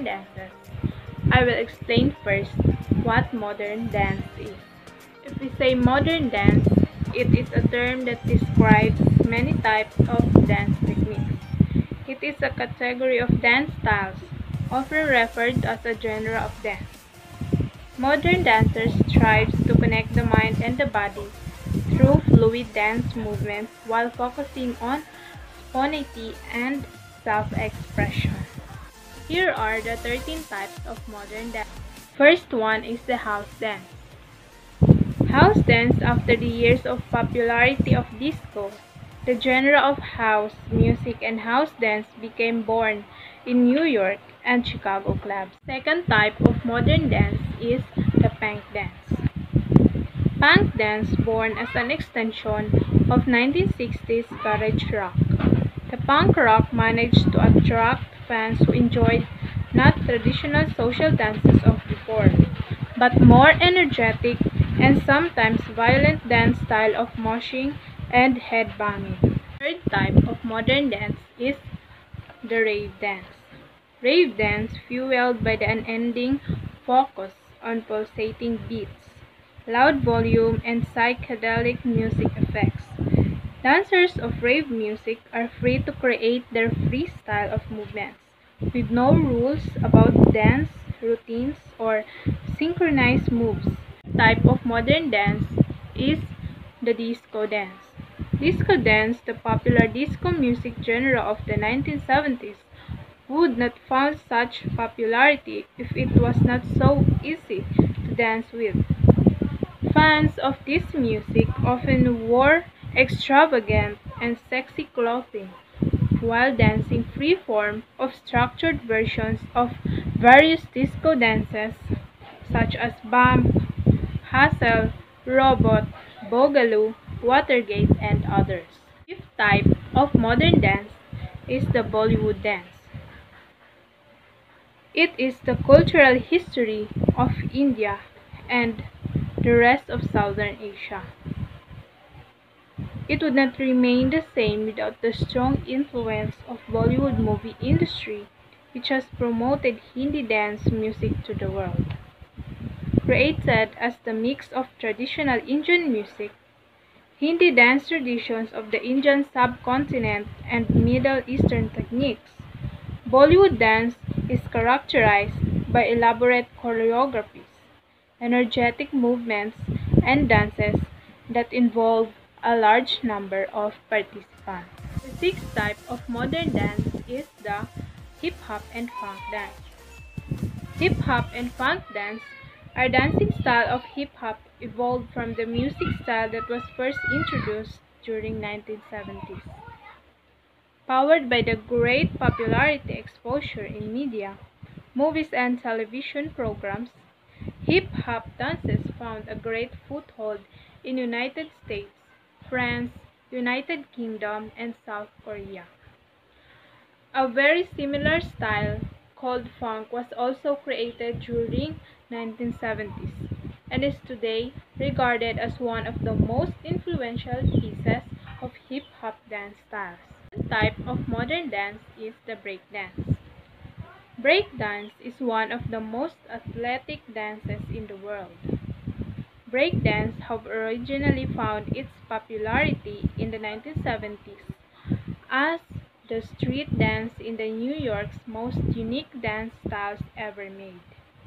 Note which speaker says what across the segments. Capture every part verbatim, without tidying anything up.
Speaker 1: modern dances. I will explain first what modern dance is. If we say modern dance, it is a term that describes many types of dance techniques. It is a category of dance styles, often referred to as a genre of dance. Modern dancers strive to connect the mind and the body through fluid dance movements while focusing on spontaneity and self-expression. Here are the thirteen types of modern dance. First one is the house dance. House dance, after the years of popularity of disco, the genre of house music and house dance became born in New York and Chicago clubs. Second type of modern dance is the punk dance. Punk dance, born as an extension of nineteen sixties garage rock. The punk rock managed to attract fans who enjoyed not traditional social dances of before, but more energetic and sometimes violent dance style of moshing and headbanging. Third type of modern dance is the rave dance. Rave dance, fueled by the unending focus on pulsating beats, loud volume, and psychedelic music effects. Dancers of rave music are free to create their freestyle of movements, with no rules about dance routines or synchronized moves. Type of modern dance is the disco dance. Disco dance, the popular disco music genre of the nineteen seventies, would not found such popularity if it was not so easy to dance with. Fans of this music often wore extravagant and sexy clothing while dancing free-form of structured versions of various disco dances such as bump, hustle, robot, boogaloo, Watergate, and others. Fifth type of modern dance is the Bollywood dance. It is the cultural history of India and the rest of Southern Asia. It would not remain the same without the strong influence of Bollywood movie industry, which has promoted Hindi dance music to the world. Created as the mix of traditional Indian music, Hindi dance traditions of the Indian subcontinent, and Middle Eastern techniques, Bollywood dance is characterized by elaborate choreographies, energetic movements, and dances that involve a large number of participants. The sixth type of modern dance is the hip hop and funk dance. Hip hop and funk dance are dancing style of hip hop evolved from the music style that was first introduced during nineteen seventies. Powered by the great popularity exposure in media, movies and television programs, hip-hop dances found a great foothold in United States, France, United Kingdom, and South Korea. A very similar style called funk was also created during nineteen seventies and is today regarded as one of the most influential pieces of hip-hop dance styles. One type of modern dance is the breakdance. Breakdance is one of the most athletic dances in the world. Breakdance have originally found its popularity in the nineteen seventies as the street dance in the New York's most unique dance styles ever made.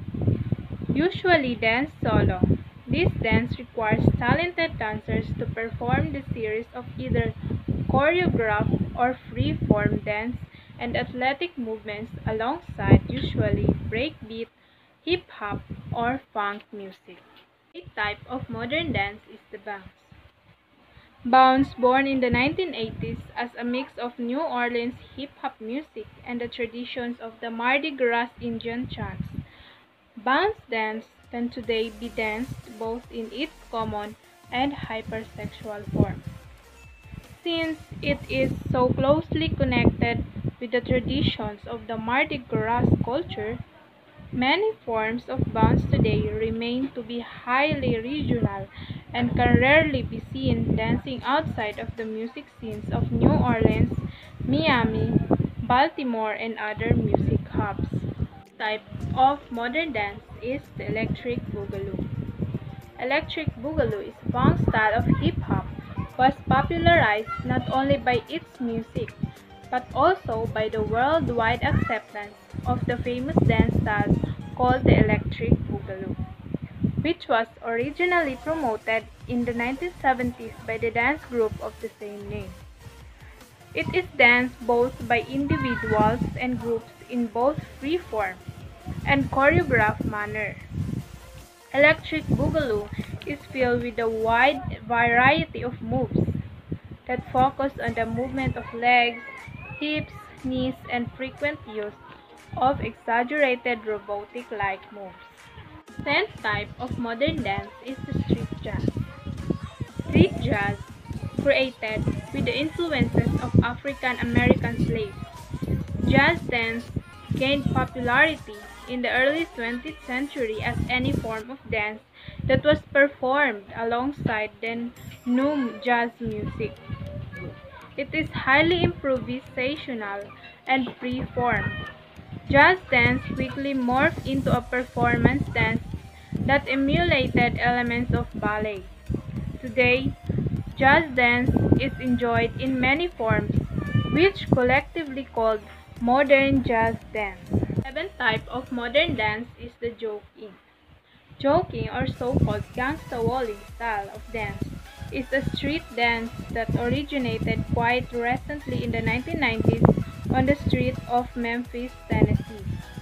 Speaker 1: Usually danced solo, this dance requires talented dancers to perform the series of either choreographed or free-form dance and athletic movements alongside usually breakbeat, hip-hop, or funk music. A type of modern dance is the bounce. Bounce, born in the nineteen eighties as a mix of New Orleans hip-hop music and the traditions of the Mardi Gras Indian chants. Bounce dance can today be danced both in its common and hypersexual form. Since it is so closely connected with the traditions of the Mardi Gras culture, many forms of bounce today remain to be highly regional and can rarely be seen dancing outside of the music scenes of New Orleans, Miami, Baltimore, and other music hubs. type of modern dance is the electric boogaloo. Electric boogaloo is a funk style of hip-hop, was popularized not only by its music, but also by the worldwide acceptance of the famous dance style called the electric boogaloo, which was originally promoted in the nineteen seventies by the dance group of the same name. It is danced both by individuals and groups in both free form and choreographed manner. Electric boogaloo is filled with a wide variety of moves that focus on the movement of legs, hips, knees, and frequent use of exaggerated robotic-like moves. The tenth type of modern dance is the street jazz. Street jazz, created with the influences of African American slaves. Jazz dance gained popularity in the early twentieth century as any form of dance that was performed alongside the new jazz music. It is highly improvisational and free-form. Jazz dance quickly morphed into a performance dance that emulated elements of ballet. Today, jazz dance is enjoyed in many forms, which collectively called modern jazz dance. The seventh type of modern dance is the joking. Joking, or so-called gangsta walling style of dance, is a street dance that originated quite recently in the nineteen nineties on the streets of Memphis, Tennessee.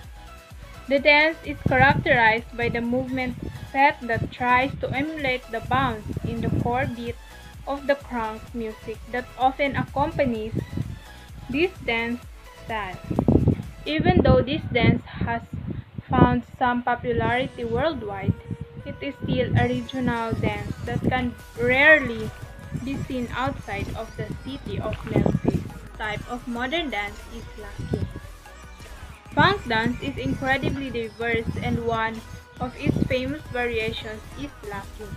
Speaker 1: The dance is characterized by the movement set that tries to emulate the bounce in the core beat of the crunk music that often accompanies this dance style. Even though this dance has found some popularity worldwide, it is still a regional dance that can rarely be seen outside of the city of Memphis. The type of modern dance is locking. Funk dance is incredibly diverse, and one of its famous variations is locking.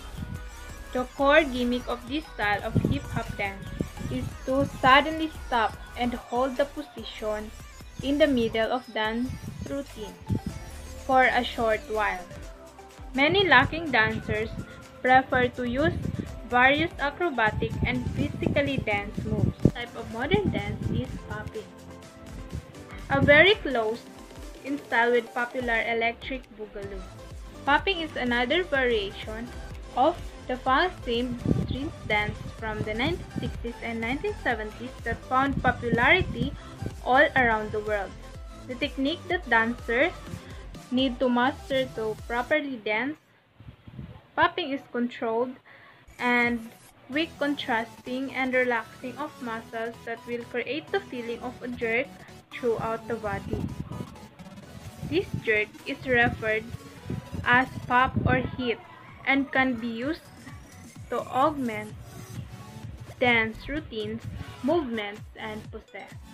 Speaker 1: The core gimmick of this style of hip-hop dance is to suddenly stop and hold the position in the middle of dance routine for a short while. Many locking dancers prefer to use various acrobatic and physically dance moves. The type of modern dance is popping. A very close in style with popular electric boogaloo. Popping is another variation of the funk-themed street dance from the nineteen sixties and nineteen seventies that found popularity all around the world. The technique that dancers need to master to properly dance. Popping is controlled and quick contrasting and relaxing of muscles that will create the feeling of a jerk throughout the body. This jerk is referred as pop or hit and can be used to augment dance routines, movements, and poses.